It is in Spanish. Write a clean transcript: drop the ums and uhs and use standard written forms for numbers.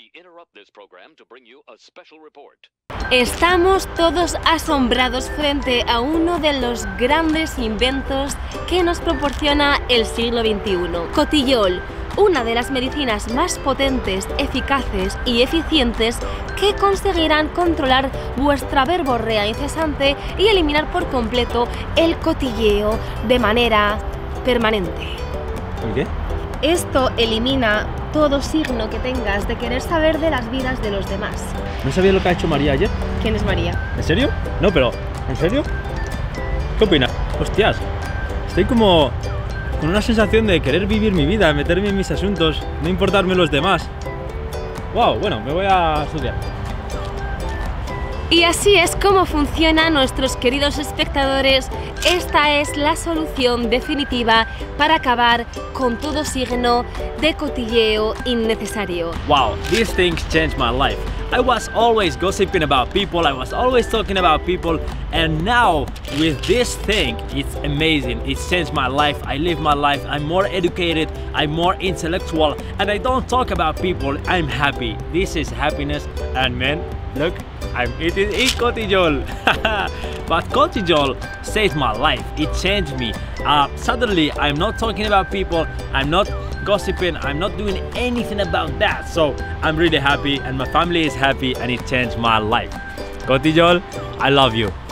Estamos todos asombrados frente a uno de los grandes inventos que nos proporciona el siglo XXI. Cotillol, una de las medicinas más potentes, eficaces y eficientes que conseguirán controlar vuestra verborrea incesante y eliminar por completo el cotilleo de manera permanente. ¿El qué? Esto elimina todo signo que tengas de querer saber de las vidas de los demás. ¿No sabías lo que ha hecho María ayer? ¿Quién es María? ¿En serio? No, pero ¿en serio? ¿Qué opinas? Hostias, estoy como con una sensación de querer vivir mi vida, meterme en mis asuntos, no importarme los demás. Wow, bueno, me voy a estudiar. Y así es como funciona, nuestros queridos espectadores. Esta es la solución definitiva para acabar con todo signo de cotilleo innecesario. Wow, these things changed my life. I was always gossiping about people, I was always talking about people, and now with this thing, it's amazing. It changed my life, I live my life, I'm more educated, I'm more intellectual, and I don't talk about people, I'm happy. This is happiness, and man, look, I'm eating cotillol. But cotillol saved my life, it changed me. Suddenly, I'm not talking about people, I'm not gossiping, I'm not doing anything about that. So I'm really happy and my family is happy and it changed my life. Cotillol, I love you.